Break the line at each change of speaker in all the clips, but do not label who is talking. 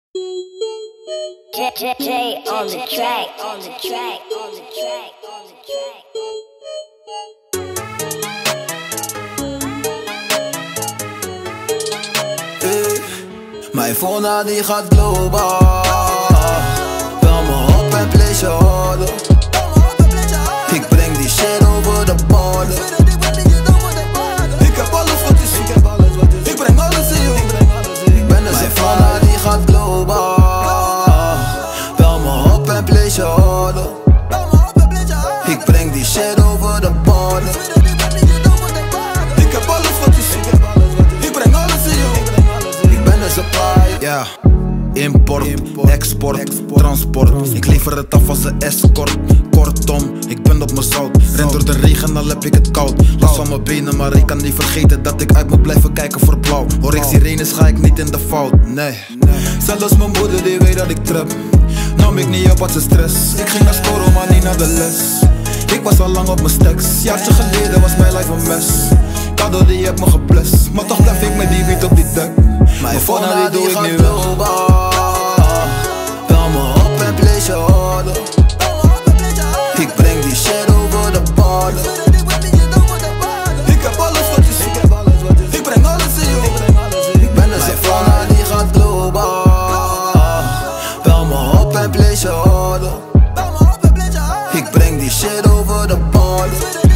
J on the track, on the track, on the track, on the track.
Mijn phone die gaat global. Bel me op en place je order. Ik breng die shit over de border. Ik heb alles wat je ziet. Ik breng alles in je. Mijn phone die gaat global. Bel me op en place je order. Ik breng die shit over de border. Ik heb alles wat je ziet. Ik breng alles in je. Ik ben de supplier. Ja. Import, export, transport. Ik lever het af als een escort. Kortom, ik ben op mijn zout. Ren door de regen, al heb ik het koud. Last van mijn benen, maar ik kan niet vergeten dat ik uit moet blijven kijken voor blauw. Hoor ik sirenes, ga ik niet in de fout, nee. Zelfs mijn moeder die weet dat ik trap. Nam ik niet op wat ze stress. Ik ging naar scoren, maar niet naar de les. Ik was al lang op mijn stacks. Jaartje geleden was mijn life een mes. Kado die heb me geblest. Maar toch blijf ik met die wiet op die dek. Mijn phone die gaat global. Bel me op en place je order. Ik breng die shit over de border. Ik heb alles wat je ziet. Ik breng alles in je. Ik ben de phone die gaat global. Bel me op en place je order. Ik breng die shit over de border.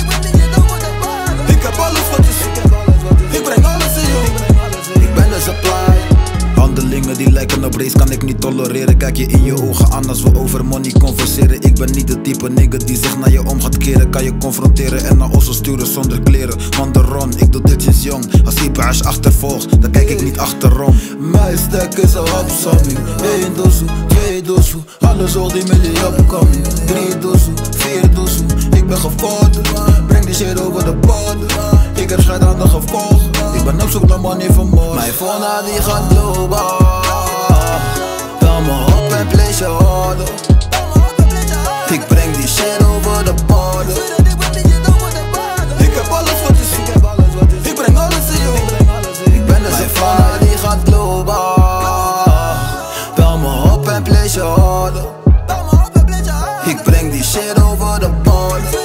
Ik heb alles wat je ziet. Ik breng alles in je. Ik ben de supply. Handelingen die lijken op race kan ik niet tolereren. Kijk je in je ogen aan als we over money converseren. Ik ben niet de type nigga die zich naar je om gaat keren. Kan je confronteren en naar Oslo sturen zonder kleren. Man de Ron, ik doe dit sinds jong. Als Ibash achtervolgt, dan kijk ik niet achterom. Mijn stack is een opsomming. 1 doezoe, 2 doezoe. Alles zal die millie opkoming. 3 doezoe, 4 doezoe. Ik ben gevorderd, breng die shit over de border. Ik heb scheid aan de gevolgen. Ik ben op zoek naar money voor morgen. Mijn phone die gaat global. Bel me op en place je order. Ik breng die shit over de border. Ik heb alles wat je ziet. Ik breng alles in je. Ik ben de phone die gaat global. Bel me op en place je order. Ik breng die shit over de border.